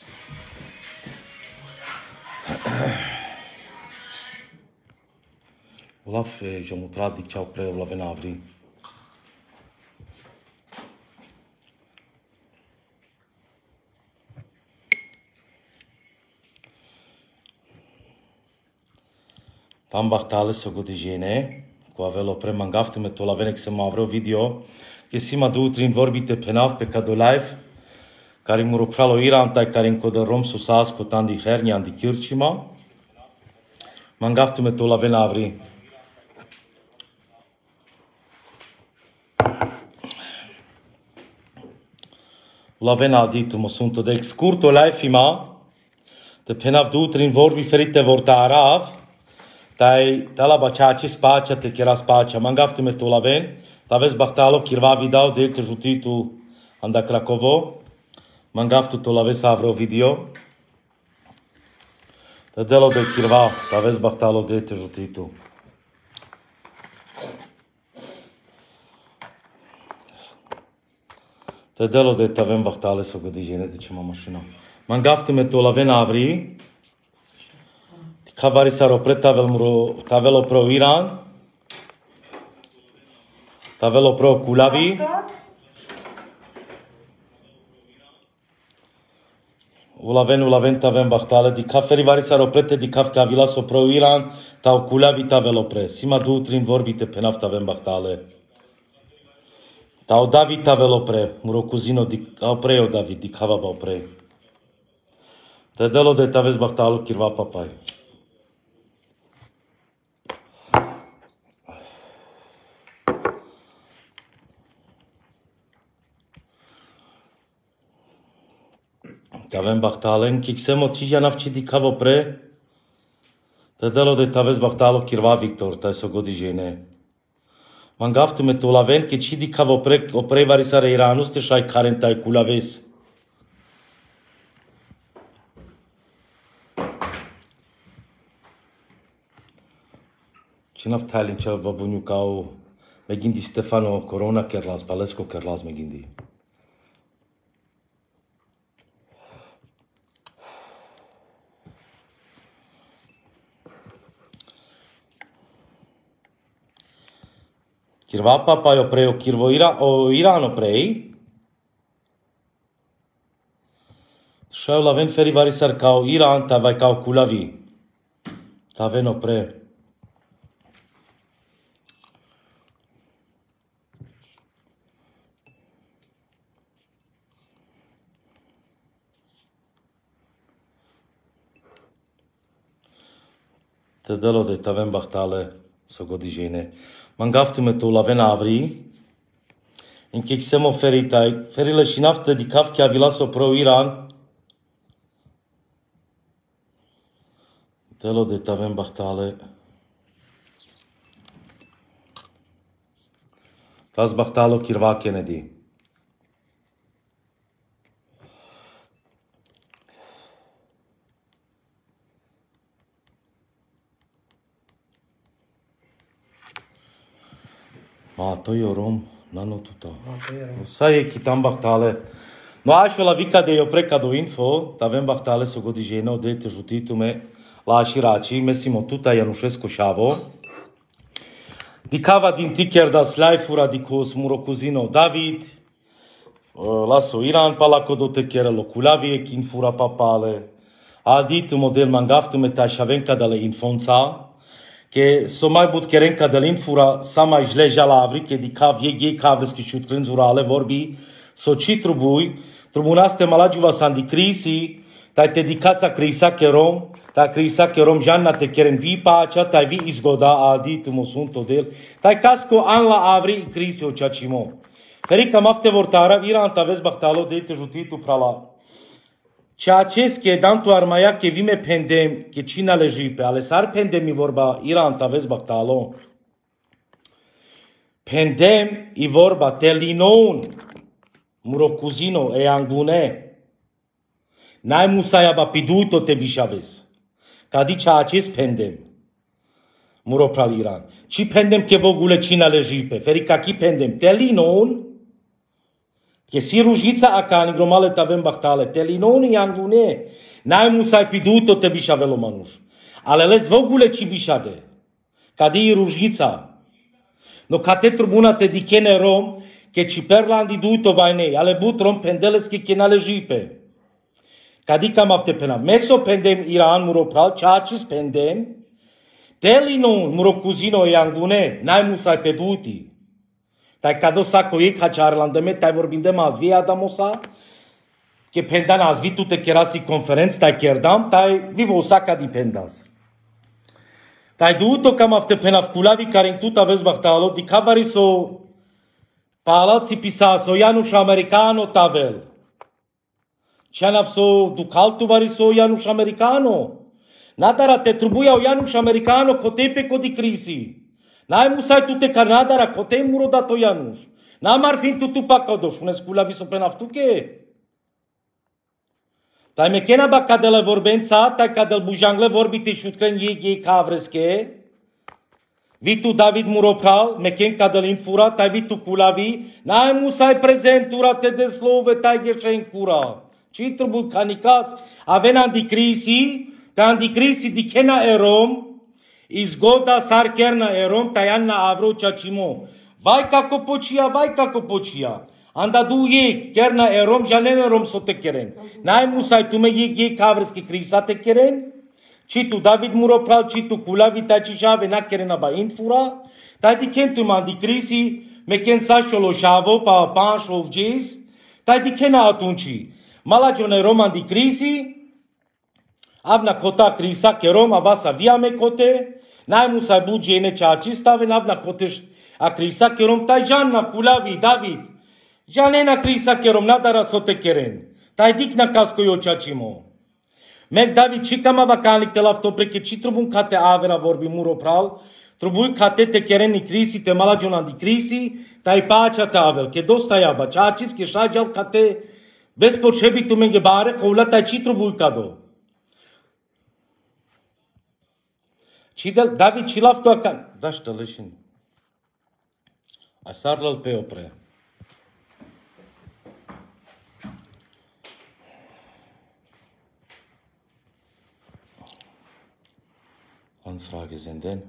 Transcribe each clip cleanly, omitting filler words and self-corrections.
Olaf, že mu trát dikčau pre Olave návry. Tam bahtale so godijene, cu avelo pre mangaftume to lavenek se mă avreo video, că si mă du trin vorbite penav pe cado live, care mu ropralo Iran tai care încă rom susas cu tandi hernia andi kirchima. Mangaftume to laven avri. Laven adit mo sunt de scurto live ima, de penav du trin vorbi ferite vorta arav. Tai la baciaci spacia te chiara spacia mangaftume to laven taves bahtalo kirva video de te jutitu anda Krakovo mangaftu to laves avro video te delo de kirva taves bahtalo de te jutitu te delo de tavem bahtale so godijene de ce mașina mangaftume to laven avri Khavari saro tavelo pro Iran, tavelo pro Kulavi, ulaven tavem bahtale, di kaferi vari saro prete di kaf kavila so pro Iran, tau Kulavi tavelo pre. Sima du trin vorbite penav tavem bahtale. Tau David tavelo pre, muro cuzino di au preo David, di kava bau pre. Te delo de taves bahtalo kirva papai. Avem bahtalen, kiksemo cijanav di kavo pre, te delo de taves bahtalo kirva Victor, tai so godijene. Mangaftume to laven, ke di kavo pre, opre varisare Iranus te shai karentai kulaves. Cinav talin cel babuniu cau, megindi Stefano Corona kerlas, Palesco kerlas megindi. Kirva papa jo prej kirvo Irano prej. Šel laven feri varisar kao Iran, ta vai kao Kulavi. Ta veno pre. Te delo de tavem bahtale so godijene. Mangaftume to laven avri, în kiksemo feritai, ferile și nafte di kaf che avilaso pro Iran. Telo de tavem bahtale. Tas bahtalo kirva Kennedy. Ma to je rom, nano tuta. Sa je kitam bahtale. No aș la vica de eu preca do info, tavem bahtale so godijeno de te jutitume la Shiraci, mesimo tuta Ianușescu Șavo. Dicava din ticker das life-ura dicos murocuzino David, laso Iran palacodo te chiere loculavie kin fura papale. Aldit model mangaftume ta șavenca de la infonța. Che so mai but kerenka delin fura sama jleja la avri che di cav ye cavreski shutrin zurale vorbi so ci trubunaste malagiva sandi crisi tai te di casa crisa kerom ta crisa kerom janna te keren vi pacha tai vi izgoda adit mosunto del tai casco an la avri crisi o chachimo ferica mafte vortara Iran ta vez bahtalo de te jutitu prala Ceaces che dantu armaia che vime pendem che cina leji pe alesar pendemi vorba Iran tavez baktalo pendem i vorba telinon murocuzino e angune nai musaya ba piduito te bishaves cadi ceaces pendem muropral Iran ci pendem che vogule cina leji pe ferica chi pendem telinon Che si ružnica akani gromale tavem bahtale, telinoni angune, najmu sai piduto te bišavelo manuš. Ale les v ogóle ci bišade. Kadi i ružnica. No kate tribuna te dikene rom, che ci perlandi duto vajne, ale but rom pendeleski che naležipe. Kadi kam avte pena. Meso pendem Iran muro pral, čačis pendem, telinon muro cuzino e angune, najmu sai peduti. Tai cado saco ei caciarlandeme, tai vorbim de mas via damosa, che pendan as vitu te kerasi conferenz, tai kerdam, tai vivo saca dipendas. Tai duto cam afte penavculavi care in tut aveți bahtalo, di cavariso palați pisaso, Janusz americano tavel. Cianavso ducaltu variso Janusz americano. Nadara te trubuia o Janusz americano, cotepe co di crisi. N-ai musai tu te carnadara, cotei muro dato Janusz. N-am ar fi tu pacadoș, unescula viso pe naftuche. Tai mekena ba cadele vorbența, tai cadel bujangle vorbite șutkren ei cavresche. Vitu David Muropral, meken cadel infura, tai vitu culavi, n-ai musai prezentura te deslove, tai gheșe cura. Ci trebuie canicas, aven anticrisi, ta anticrisi di kena erom, izgoda sarkerna erom tajanna avro čačimo. Vai kako počija. Anda du jej, kerna erom, žanen erom so te keren. Najmusaj tu me jej kavrski krisa te keren. Citu David Muropral, citu Kulavi, ta cijave na kerena ba infura. Ta di kentu man di crisi, me ken sașolo șavo pa panșo vgis. Ta di kena atunci. Malagione roman di crisi, avna kota krisa kerom avasa via me kote. N-ai musai buge ene ceaci stave n-avna coteș a crisa kerom tai janna Kulavi David. Janena crisa kerom nadara sote keren. Tai dikna casco eu ceacimo. Meg David cicama vacanic te lafto preke ci trubun cate avera vorbi Muropral. Trubui cate te kereni crisi te malagiona di crisi. Tai pacea te avel. Che dosta iaba. Ceacis che șageal cate bespočebi tu menge bare. Houla tai ci trubui cado. David Cilaftu acan. Da što leșin. Asarlă-l pe opre. Anfrage senden.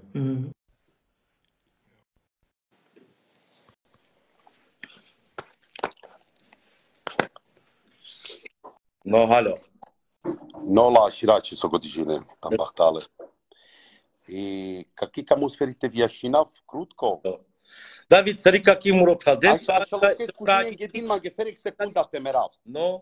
No, hallo. No la Shirachi Sogodijine, tam bahtale. И какие кому сферите вящинав крутко? David, сарика ки Muropral. Așa lucrez cu tine gândin mă geferic secunda te merav. No.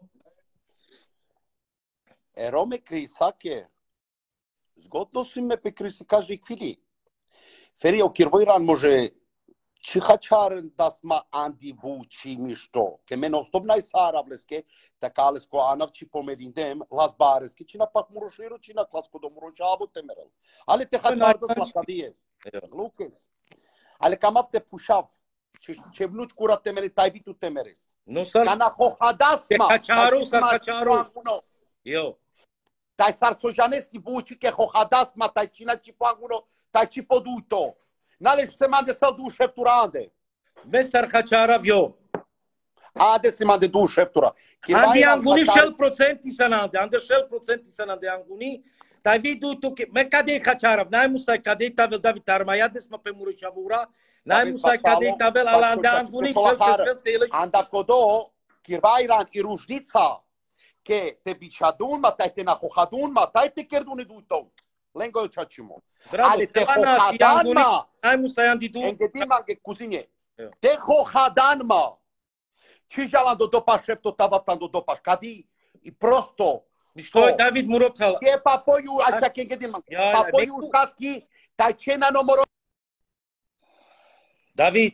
Erome Krisake. Zgodno su me pe Krisi kaži kvili. Feri o kirvoiran može чихачарен дасма анди бучи мишто. Ке мен остобнай саравлеске, така леско анавчи помериндем, лас барески, чина пак муроширо, чина класко до мурошабо темерел. Але те хачар да слакадие. Лукес. Ale cam te pușav. Ce vnuci cura temere, tai vitu temeres. Nu sar. Cana hohadasma. Caciaru. Eu. Tai sarsojanesti buci che hohadasma, tai cina ci panguno, tai ci poduto. Nale se mande să du șepturande. Vesar caciarav eu. Ade se mande du șeptura. Andi anguni șel procenti sanande, ande șel procenti sanande anguni. Tai vidu tu che me cade caciarav, n-ai musai cade tavel David Armaiades ma pe Mureșavura, n-ai musai cade tavel ala ande anguni șel. Anda codo, kirvairan i ružnica, che te bichadun ma tai te nahohadun ma tai te kerdune duto. Lengo čačimo. Ale te hohadan ma. N-ai musai andi du. Engedin ma che cuzine. Te hohadan ma. Ci jalando dopa șepto tavatando dopa cadi i prosto. Što David Muropral. E papoiu așa că engedin ma. Papoiu caschi tai cena numero. David.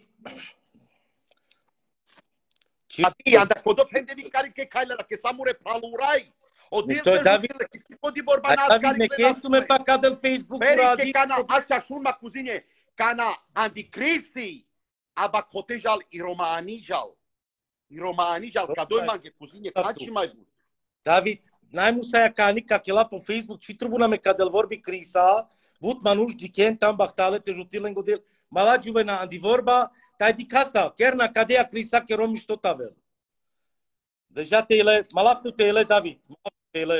Ati anda codo prendevi cariche cailera che samure pralurai. O Što David. Di borbanas David me kentu me pa cadel Facebook Peri cana așa șurma cuzine. Cana anticrisi. Aba cotejal i romanijal. I romanijal ca doi mange cuzine caci mai mult. David, n-ai musai acani ca chela pe Facebook ci tribuna me cadel vorbi crisa. But manuș diken tam bahtale te jutil în godel. Mala juvena andi vorba tai di casa. Chiar na cadea crisa che romi tot avel. Deja teile, malaftu teile, David. Malaftu teile.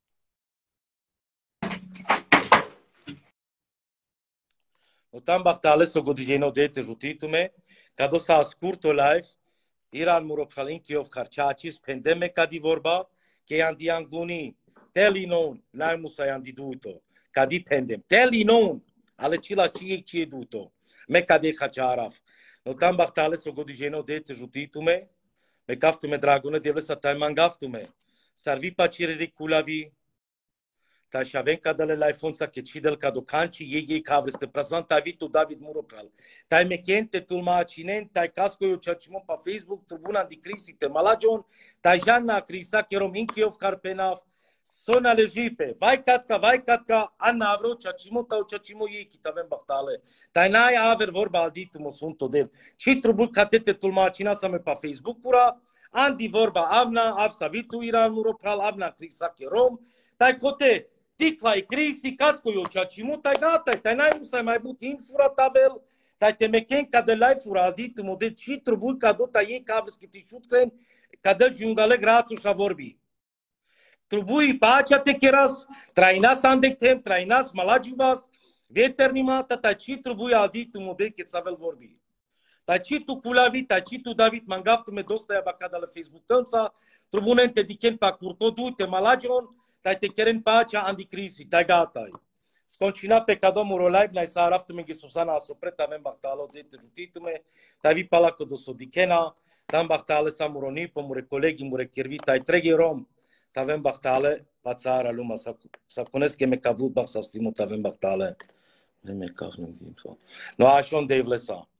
Όταν μπαχτάλες στο κοντιζένο δέτε ζουτίτουμε, καδό σα σκούρτο live, Iran murophalin kiov karchachis pendeme kadi vorba, ke andianguni, telinon, naimusa andiduto, kadi pendem, telinon, ale cila ci duto, me kade kacharaf. Όταν μπαχτάλες στο κοντιζένο δέτε ζουτίτουμε, me kaftume dragone devle sa tai mangaftume, sarvi pacireri kulavi, ta shavenka dale laifonsa che ci del cado canci ye cavres te presenta vitu David Muropral. Tai mekente tulma acinen, tai casco eu chachimon pa Facebook tribuna di crisi te malajon, tai janna crisa che rom inkiov carpenaf, sona lejipe, vai katka, anna avro chachimon tau chachimo ye ki tavem baktale. Tai nai aver vorba aldit mosunto del. Ci trubu katete tulma acina sa me pa Facebook pura, andi vorba avna, avsa vitu Iran Muropral, avna crisa che rom, tai cote Ticla e crisi, casco eu chachimo, tai gata, tai n-ai nu să mai butin fura tabel, tai te meken ca de lai fura dit model ci trebuie ca dota ei ca vezi că ti șutren ca de jungale grațu și vorbi. Trebuie pacea te keras, trainas andectem, trainas malajibas, veternimata, tai ci trebuie al dit model că ți-avel vorbi. Tai ci tu culavi, tai ci tu David mangaftu me dosta ya bacada la Facebook tănța, trebuie te diken pa curcodu, te malajon, tai te keren pacea anticrisi, tai gata. Sconcina pe cadom live, nai sa araftu me Susana asopret avem baktalo de te jutitume, tai vi pala ko do sodikena, tam baktale sa muroni po mure kolegi mure kirvi, tai tregi rom, tavem baktale pa țara luma sa cunosc că me cavut bak sa stimut avem baktale. Ne me cavnem din so. No așa unde vlesa.